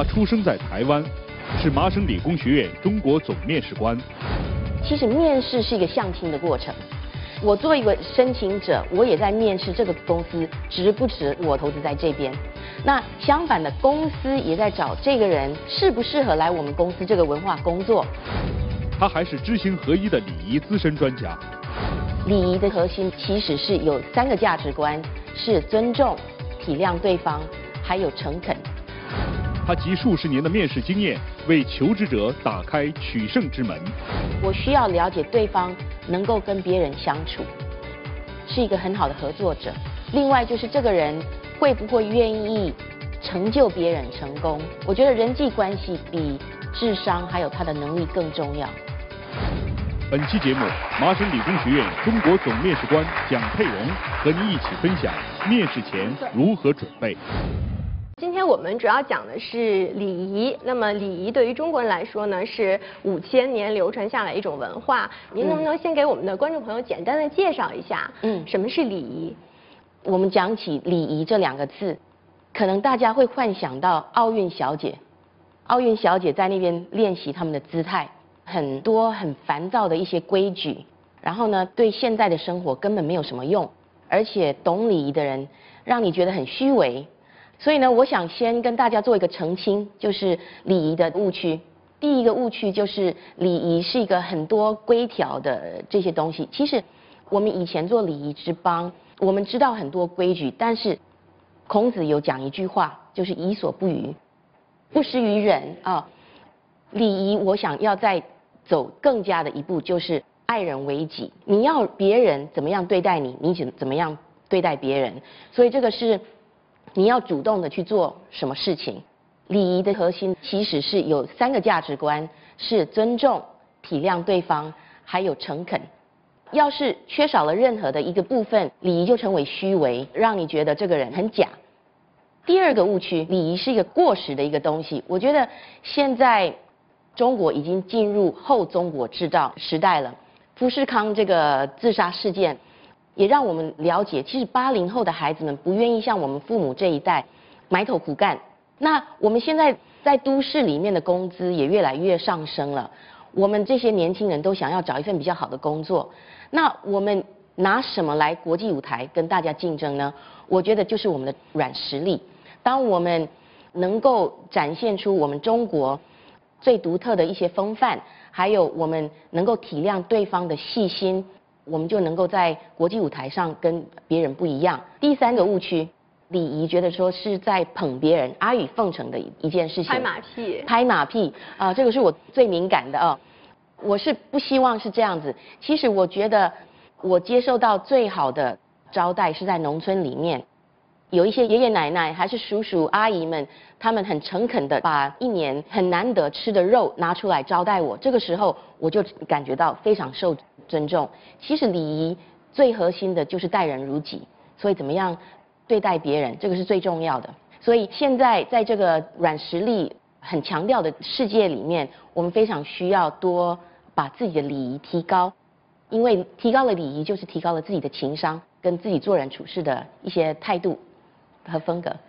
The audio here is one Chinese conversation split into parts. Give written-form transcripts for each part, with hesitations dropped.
他出生在台湾，是麻省理工学院中国总面试官。 其实面试是一个相亲的过程。我作为一个申请者，我也在面试这个公司值不值我投资在这边。那相反的，公司也在找这个人适不适合来我们公司这个文化工作。 他还是知行合一的礼仪资深专家。 礼仪的核心其实是有3个价值观，是尊重、体谅对方，还有诚恳。 他集数十年的面试经验，为求职者打开取胜之门。 我需要了解对方能够跟别人相处，是一个很好的合作者。另外就是这个人会不会愿意成就别人成功？我觉得人际关系比智商还有他的能力更重要。 本期节目，麻省理工学院中国总面试官蒋佩蓉和您一起分享面试前如何准备。 今天我们主要讲的是礼仪。那么礼仪对于中国人来说呢，是5000年流传下来一种文化。您能不能先给我们的观众朋友简单的介绍一下，什么是礼仪？ 我们讲起礼仪这2个字，可能大家会幻想到奥运小姐。奥运小姐在那边练习他们的姿态，很多很烦躁的一些规矩，然后呢，对现在的生活根本没有什么用，而且懂礼仪的人让你觉得很虚伪。所以呢，我想先跟大家做一个澄清，就是礼仪的误区。第一个误区就是礼仪是一个很多规条的这些东西。其实我们以前做礼仪之邦，我们知道很多规矩，但是孔子有讲一句话，就是己所不欲，不施于人啊。礼仪我想要再走更加的一步，就是爱人为己。你要别人怎么样对待你，你怎么样对待别人。所以这个是你要主动的去做什么事情。礼仪的核心其实是有3个价值观，是尊重、体谅对方，还有诚恳。要是缺少了任何的一个部分，礼仪就成为虚伪，让你觉得这个人很假。第2个误区，礼仪是一个过时的一个东西。我觉得现在中国已经进入后中国制造时代了。富士康这个自杀事件也让我们了解，其实80后的孩子们不愿意像我们父母这一代埋头苦干。那我们现在在都市里面的工资也越来越上升了，我们这些年轻人都想要找一份比较好的工作。那我们拿什么来国际舞台跟大家竞争呢？我觉得就是我们的软实力。当我们能够展现出我们中国最独特的一些风范，还有我们能够体谅对方的细心，我们就能够在国际舞台上跟别人不一样。第3个误区，礼仪觉得说是在捧别人、阿谀奉承的一件事情。 拍马屁。 拍马屁啊，这个是我最敏感的啊。我是不希望是这样子。其实我觉得我接受到最好的招待是在农村里面，有一些爷爷奶奶还是叔叔阿姨们，他们很诚恳的把1年很难得吃的肉拿出来招待我，这个时候我就感觉到非常受尊重。其实礼仪最核心的就是待人如己，所以怎么样对待别人，这个是最重要的。所以现在在这个软实力很强调的世界里面，我们非常需要多把自己的礼仪提高，因为提高了礼仪，就是提高了自己的情商跟自己做人处事的一些态度和风格。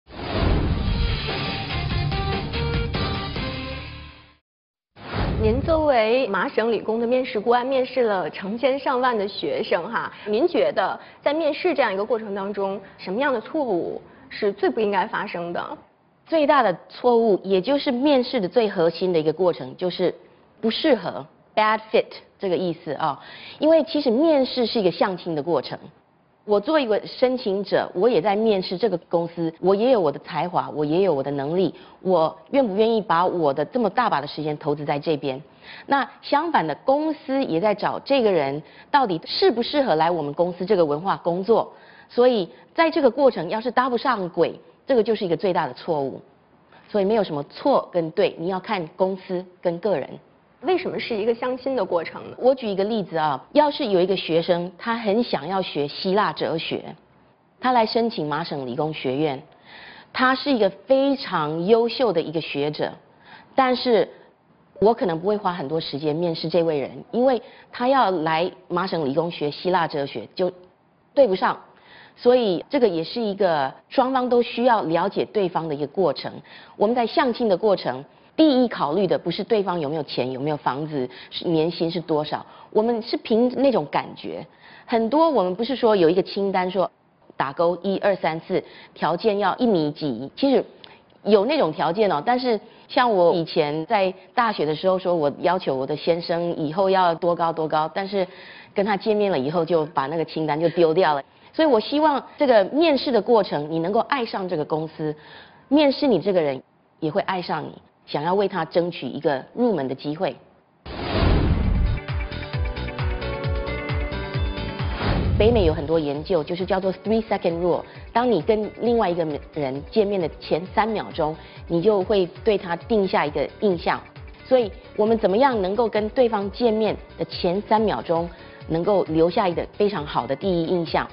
您作为麻省理工的面试官，面试了成千上万的学生哈，您觉得在面试这样一个过程当中，什么样的错误是最不应该发生的？ 最大的错误，也就是面试的最核心的一个过程，就是不适合 （bad fit） 这个意思啊。因为其实面试是一个相亲的过程。我作为一个申请者，我也在面试这个公司，我也有我的才华，我也有我的能力，我愿不愿意把我的这么大把的时间投资在这边？那相反的，公司也在找这个人到底适不适合来我们公司这个文化工作。所以在这个过程要是搭不上轨，这个就是一个最大的错误。所以没有什么错跟对，你要看公司跟个人。 为什么是一个相亲的过程呢？ 我举一个例子啊，要是有一个学生，他很想要学希腊哲学，他来申请麻省理工学院，他是一个非常优秀的一个学者，但是我可能不会花很多时间面试这位人，因为他要来麻省理工学希腊哲学就对不上， 所以这个也是一个双方都需要了解对方的一个过程。我们在相亲的过程，第一考虑的不是对方有没有钱、有没有房子、年薪是多少，我们是凭那种感觉。很多我们不是说有一个清单说打勾1、2、3、4，条件要1米几，其实有那种条件哦，但是像我以前在大学的时候说，我要求我的先生以后要多高多高，但是跟他见面了以后就把那个清单就丢掉了。所以我希望这个面试的过程，你能够爱上这个公司，面试你这个人也会爱上你，想要为他争取一个入门的机会。北美有很多研究，就是叫做 3-second rule。当你跟另外一个人见面的前3秒钟，你就会对他定下一个印象。所以我们怎么样能够跟对方见面的前3秒钟，能够留下一个非常好的第一印象？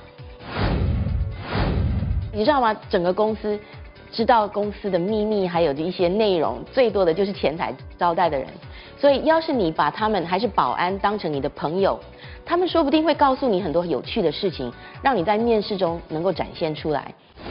你知道吗？整个公司知道公司的秘密，还有一些内容，最多的就是前台招待的人。所以要是你把他们还是保安当成你的朋友，他们说不定会告诉你很多有趣的事情，让你在面试中能够展现出来。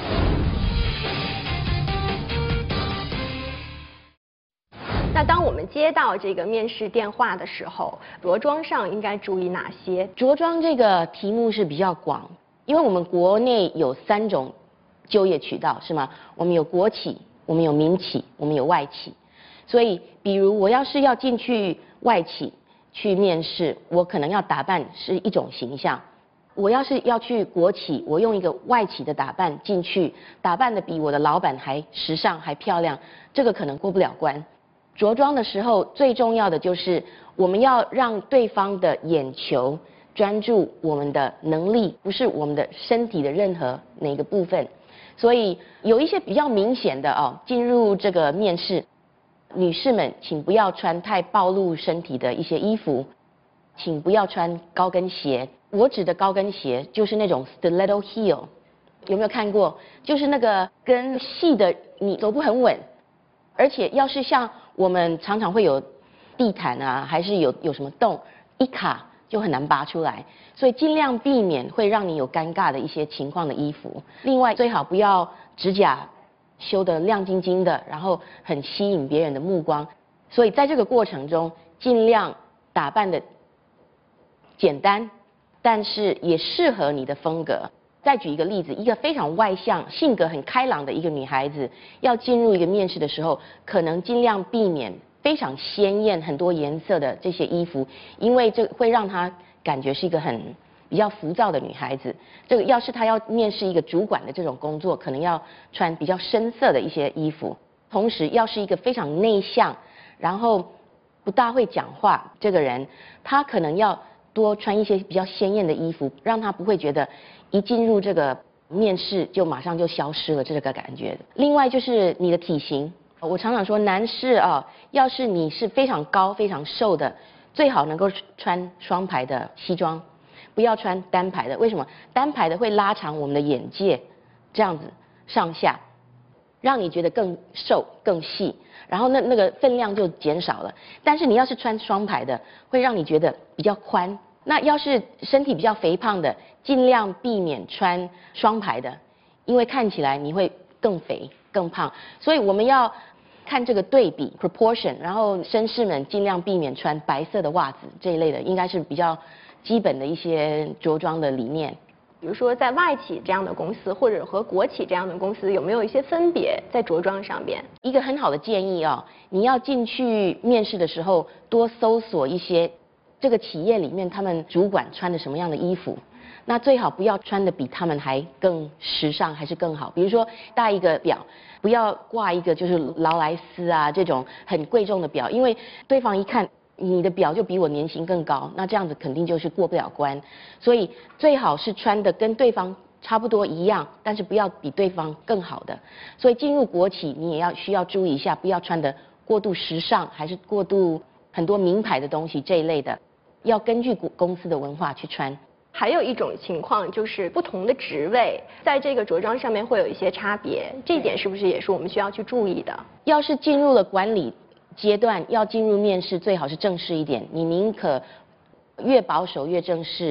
那当我们接到这个面试电话的时候，着装上应该注意哪些？ 着装这个题目是比较广，因为我们国内有3种就业渠道，是吗？我们有国企，我们有民企，我们有外企。所以，比如我要是要进去外企去面试，我可能要打扮是一种形象；我要是要去国企，我用一个外企的打扮进去，打扮的比我的老板还时尚还漂亮，这个可能过不了关。着装的时候，最重要的就是我们要让对方的眼球专注我们的能力，不是我们的身体的任何哪个部分。所以有一些比较明显的哦，进入这个面试。女士们，请不要穿太暴露身体的一些衣服，请不要穿高跟鞋。我指的高跟鞋就是那种 stiletto heel， 有没有看过？就是那个跟细的，你走不很稳。而且要是像我们常常会有地毯啊，还是有什么洞，一卡就很难拔出来。所以尽量避免会让你有尴尬的一些情况的衣服。另外，最好不要指甲修得亮晶晶的，然后很吸引别人的目光。所以在这个过程中，尽量打扮的简单，但是也适合你的风格。再举一个例子，一个非常外向、性格很开朗的一个女孩子，要进入一个面试的时候，可能尽量避免非常鲜艳、很多颜色的这些衣服，因为这会让她感觉是一个比较浮躁的女孩子。这个要是她要面试一个主管的这种工作，可能要穿比较深色的一些衣服。同时，要是一个非常内向，然后不大会讲话这个人，他可能要多穿一些比较鲜艳的衣服，让他不会觉得一进入这个面试就马上就消失了这个感觉。另外就是你的体型，我常常说男士啊，要是你是非常高、非常瘦的，最好能够穿双排的西装。不要穿单排的，为什么？单排的会拉长我们的眼界，这样子上下，让你觉得更瘦更细，然后那个分量就减少了。但是你要是穿双排的，会让你觉得比较宽。那要是身体比较肥胖的，尽量避免穿双排的，因为看起来你会更肥更胖。所以我们要看这个对比 proportion， 然后绅士们尽量避免穿白色的袜子这一类的，应该是比较基本的一些着装的理念。 比如说在外企这样的公司，或者和国企这样的公司，有没有一些分别在着装上边？ 一个很好的建议啊，你要进去面试的时候，多搜索一些这个企业里面他们主管穿的什么样的衣服。那最好不要穿的比他们还更时尚，还是更好。比如说戴一个表，不要挂一个就是劳莱斯啊这种很贵重的表，因为对方一看你的表就比我年薪更高，那这样子肯定就是过不了关。所以最好是穿的跟对方差不多一样，但是不要比对方更好的。所以进入国企你也需要注意一下，不要穿的过度时尚，还是过度很多名牌的东西这一类的，要根据公司的文化去穿。 还有一种情况就是不同的职位在这个着装上面会有一些差别，这一点是不是也是我们需要去注意的？ 要是进入了管理阶段，要进入面试，最好是正式一点。你宁可越保守越正式，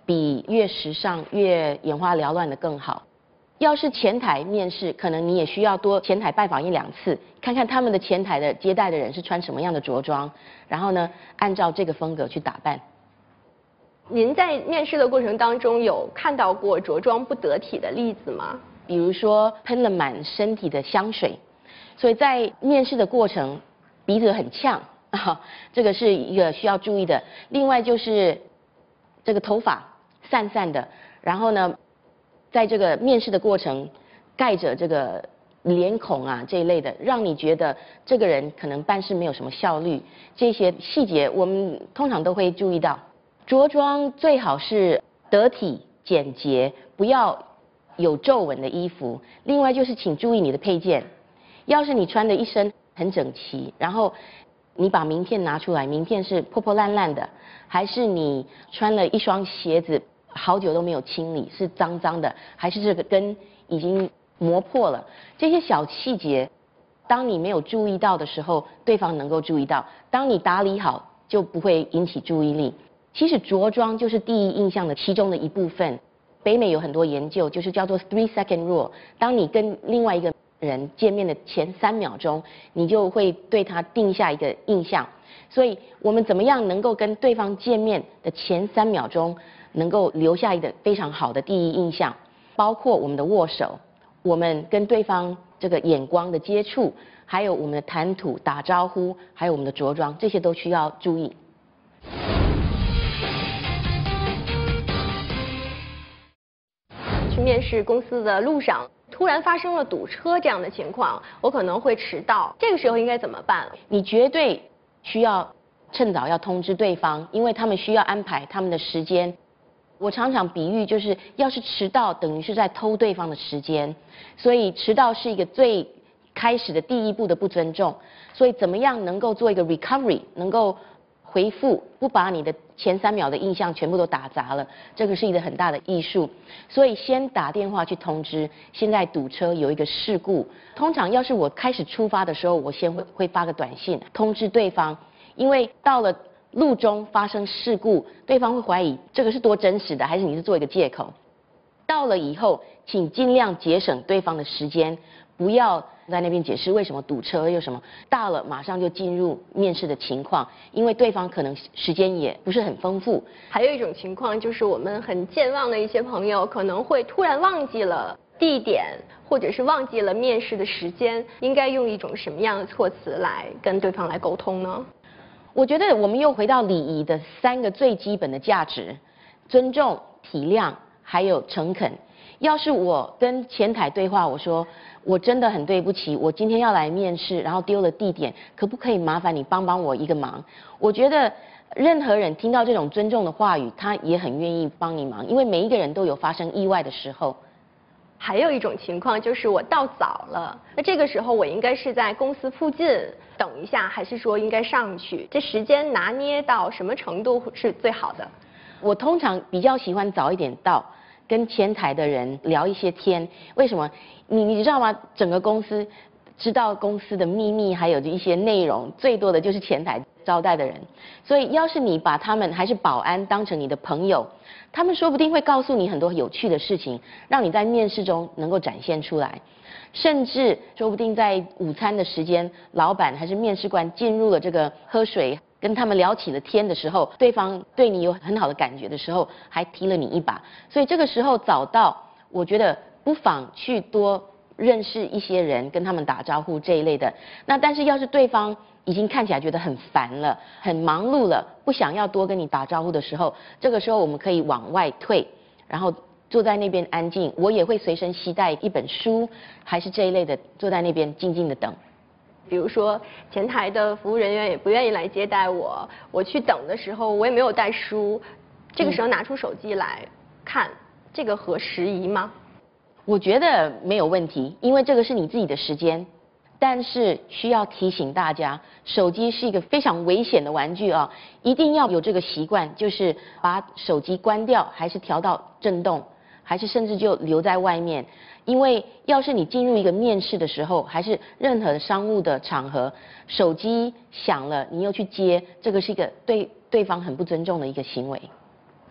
比越时尚、越眼花缭乱的更好。要是前台面试，可能你也需要多前台拜访1、2次，看看他们的前台的接待的人是穿什么样的着装，然后呢，按照这个风格去打扮。 您在面试的过程当中有看到过着装不得体的例子吗？ 比如说喷了满身体的香水，所以在面试的过程鼻子很呛啊，这个是一个需要注意的。另外就是这个头发散散的，然后呢，在这个面试的过程盖着这个脸孔啊这一类的，让你觉得这个人可能办事没有什么效率，这些细节我们通常都会注意到。着装最好是得体简洁，不要有皱纹的衣服。另外就是请注意你的配件，要是你穿的一身很整齐，然后你把名片拿出来，名片是破破烂烂的，还是你穿了一双鞋子好久都没有清理，是脏脏的，还是这个跟已经磨破了，这些小细节，当你没有注意到的时候，对方能够注意到；当你打理好，就不会引起注意力。其实着装就是第一印象的其中的一部分。北美有很多研究，就是叫做 3-second rule。当你跟另外一个人见面的前3秒钟，你就会对他定下一个印象。所以我们怎么样能够跟对方见面的前3秒钟，能够留下一个非常好的第一印象？包括我们的握手，我们跟对方这个眼光的接触，还有我们的谈吐、打招呼，还有我们的着装，这些都需要注意。 去面试公司的路上，突然发生了堵车这样的情况，我可能会迟到，这个时候应该怎么办？ 你绝对需要趁早要通知对方，因为他们需要安排他们的时间。我常常比喻，就是要是迟到，等于是在偷对方的时间，所以迟到是一个最开始的第一步的不尊重。所以怎么样能够做一个 recovery， 能够回复，不把你的前3秒的印象全部都打砸了，这个是一个很大的艺术。所以先打电话去通知，现在堵车有一个事故。通常要是我开始出发的时候，我先会发个短信通知对方，因为到了路中发生事故，对方会怀疑这个是多真实的，还是你是做一个借口。到了以后，请尽量节省对方的时间，不要在那边解释为什么堵车又什么，到了马上就进入面试的情况，因为对方可能时间也不是很丰富。 还有一种情况就是我们很健忘的一些朋友可能会突然忘记了地点，或者是忘记了面试的时间，应该用一种什么样的措辞来跟对方来沟通呢？ 我觉得我们又回到礼仪的3个最基本的价值：尊重、体谅，还有诚恳。要是我跟前台对话，我说我真的很对不起，我今天要来面试，然后丢了地点，可不可以麻烦你帮我一个忙？我觉得任何人听到这种尊重的话语，他也很愿意帮你忙，因为每一个人都有发生意外的时候。 还有一种情况就是我到早了，那这个时候我应该是在公司附近等一下，还是说应该上去？这时间拿捏到什么程度是最好的？ 我通常比较喜欢早一点到，跟前台的人聊一些天。为什么？你知道吗？整个公司知道公司的秘密，还有一些内容，最多的就是前台招待的人。所以要是你把他们还是保安当成你的朋友，他们说不定会告诉你很多有趣的事情，让你在面试中能够展现出来。甚至说不定在午餐的时间，老板还是面试官进入了这个喝水，跟他们聊起了天的时候，对方对你有很好的感觉的时候，还提了你一把。所以这个时候早到，我觉得不妨去多认识一些人，跟他们打招呼这一类的。那但是要是对方已经看起来觉得很烦了，很忙碌了，不想要多跟你打招呼的时候，这个时候我们可以往外退，然后坐在那边安静。我也会随身携带一本书，还是这一类的，坐在那边静静的等。 比如说前台的服务人员也不愿意来接待我，我去等的时候我也没有带书，这个时候拿出手机来看，这个合时宜吗？ 我觉得没有问题，因为这个是你自己的时间。但是需要提醒大家，手机是一个非常危险的玩具啊，一定要有这个习惯，就是把手机关掉，还是调到震动，还是甚至就留在外面。因为要是你进入一个面试的时候，还是任何商务的场合，手机响了你又去接，这个是一个对对方很不尊重的一个行为。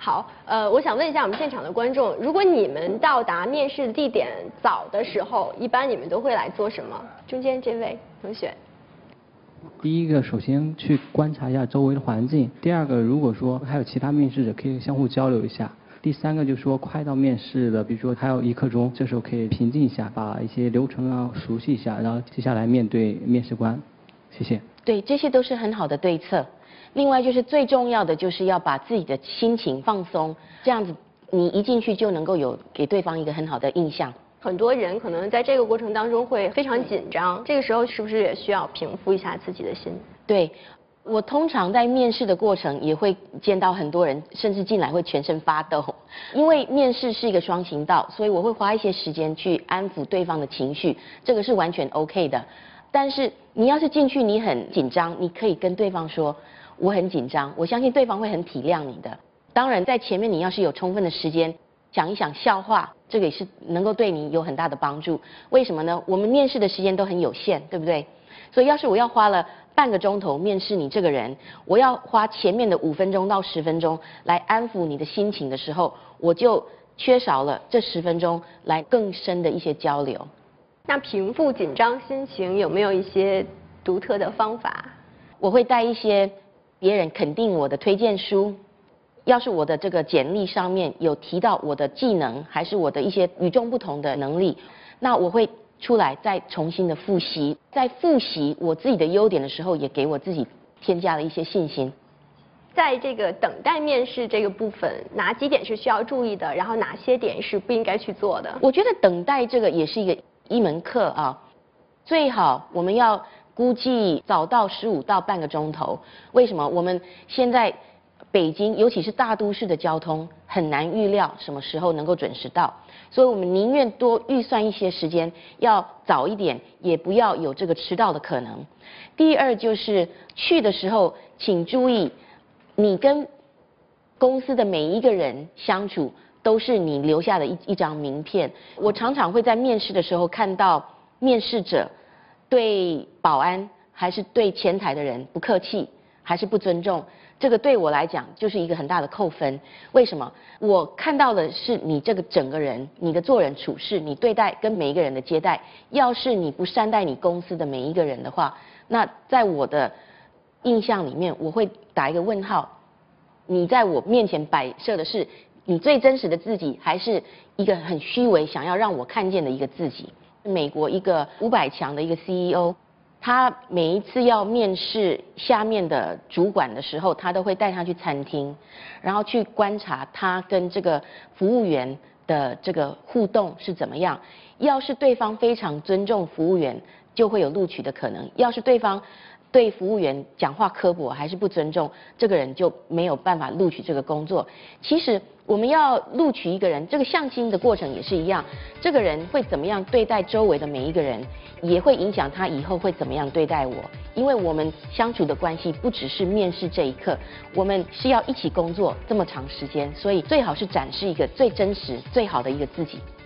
好，我想问一下我们现场的观众，如果你们到达面试地点早的时候，一般你们都会来做什么？中间这位同学。 第一个，首先去观察一下周围的环境；第二个，如果说还有其他面试者，可以相互交流一下；第三个，就是说快到面试的，比如说还有1刻钟，这时候可以平静一下，把一些流程啊熟悉一下，然后接下来面对面试官。谢谢。 对，这些都是很好的对策。另外就是最重要的就是要把自己的心情放松，这样子你一进去就能够有给对方一个很好的印象。 很多人可能在这个过程当中会非常紧张，这个时候是不是也需要平复一下自己的心？ 对，我通常在面试的过程也会见到很多人，甚至进来会全身发抖，因为面试是一个双行道，所以我会花一些时间去安抚对方的情绪，这个是完全 OK 的。但是你要是进去你很紧张，你可以跟对方说我很紧张，我相信对方会很体谅你的。当然在前面你要是有充分的时间想一想笑话，这个也是能够对你有很大的帮助。为什么呢？我们面试的时间都很有限，对不对？所以要是我要花了半个钟头面试你这个人，我要花前面的5分钟到10分钟来安抚你的心情的时候，我就缺少了这10分钟来更深的一些交流。 那平复紧张心情有没有一些独特的方法？ 我会带一些别人肯定我的推荐书，要是我的这个简历上面有提到我的技能，还是我的一些与众不同的能力，那我会出来再重新的复习，在复习我自己的优点的时候，也给我自己添加了一些信心。 在这个等待面试这个部分，哪几点是需要注意的？然后哪些点是不应该去做的？ 我觉得等待这个也是一门课啊，最好我们要估计早到15到半个钟头。为什么？我们现在北京，尤其是大都市的交通很难预料什么时候能够准时到，所以我们宁愿多预算一些时间，要早一点，也不要有这个迟到的可能。第二就是去的时候，请注意，你跟公司的每一个人相处都是你留下的一张名片。我常常会在面试的时候看到面试者对保安还是对前台的人不客气，还是不尊重，这个对我来讲就是一个很大的扣分。为什么？我看到的是你这个整个人，你的做人处事，你对待跟每一个人的接待，要是你不善待你公司的每一个人的话，那在我的印象里面，我会打一个问号。你在我面前摆设的是你最真实的自己，还是一个很虚伪想要让我看见的一个自己？美国一个500强的一个 CEO， 他每一次要面试下面的主管的时候，他都会带他去餐厅，然后去观察他跟这个服务员的这个互动是怎么样。要是对方非常尊重服务员，就会有录取的可能；要是对方对服务员讲话刻薄还是不尊重，这个人就没有办法录取这个工作。其实我们要录取一个人，这个相亲的过程也是一样，这个人会怎么样对待周围的每一个人，也会影响他以后会怎么样对待我。因为我们相处的关系不只是面试这一刻，我们是要一起工作这么长时间，所以最好是展示一个最真实、最好的一个自己。